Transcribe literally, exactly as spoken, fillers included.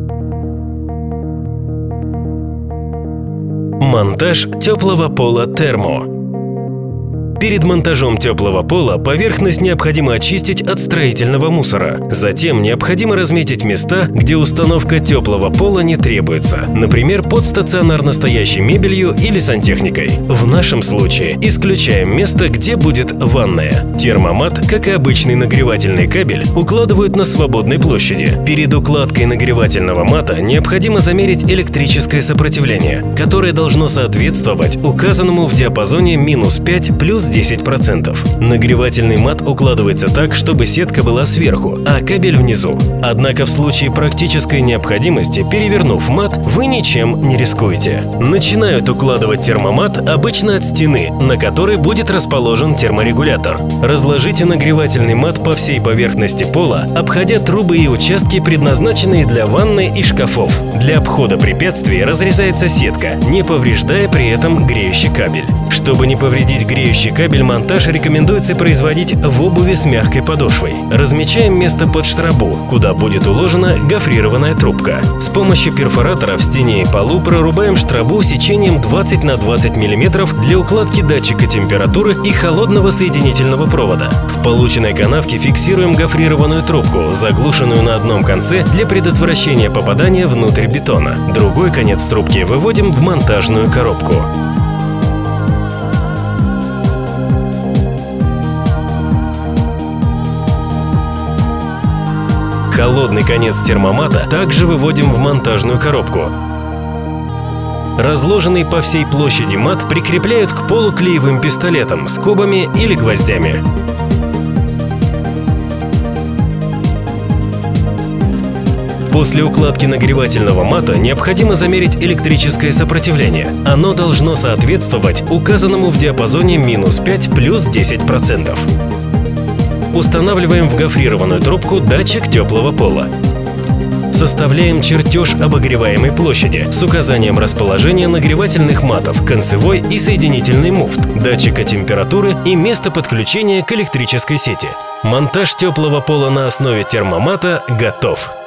Монтаж теплого пола термо. Перед монтажом теплого пола поверхность необходимо очистить от строительного мусора. Затем необходимо разметить места, где установка теплого пола не требуется, например, под стационарно стоящей мебелью или сантехникой. В нашем случае исключаем место, где будет ванная. Термомат, как и обычный нагревательный кабель, укладывают на свободной площади. Перед укладкой нагревательного мата необходимо замерить электрическое сопротивление, которое должно соответствовать указанному в диапазоне минус пять плюс десять процентов. Нагревательный мат укладывается так, чтобы сетка была сверху, а кабель внизу. Однако в случае практической необходимости, перевернув мат, вы ничем не рискуете. Начинают укладывать термомат обычно от стены, на которой будет расположен терморегулятор. Разложите нагревательный мат по всей поверхности пола, обходя трубы и участки, предназначенные для ванны и шкафов. Для обхода препятствий разрезается сетка, не повреждая при этом греющий кабель. Чтобы не повредить греющий кабель, монтаж рекомендуется производить в обуви с мягкой подошвой. Размечаем место под штрабу, куда будет уложена гофрированная трубка. С помощью перфоратора в стене и полу прорубаем штрабу сечением двадцать на двадцать миллиметров для укладки датчика температуры и холодного соединительного провода. В полученной канавке фиксируем гофрированную трубку, заглушенную на одном конце для предотвращения попадания внутрь бетона. Другой конец трубки выводим в монтажную коробку. Холодный конец термомата также выводим в монтажную коробку. Разложенный по всей площади мат прикрепляют к полу клеевым пистолетом, скобами или гвоздями. После укладки нагревательного мата необходимо замерить электрическое сопротивление. Оно должно соответствовать указанному в диапазоне минус пять плюс десять процентов. Устанавливаем в гофрированную трубку датчик теплого пола. Составляем чертеж обогреваемой площади с указанием расположения нагревательных матов, концевой и соединительный муфт, датчика температуры и места подключения к электрической сети. Монтаж теплого пола на основе термомата готов.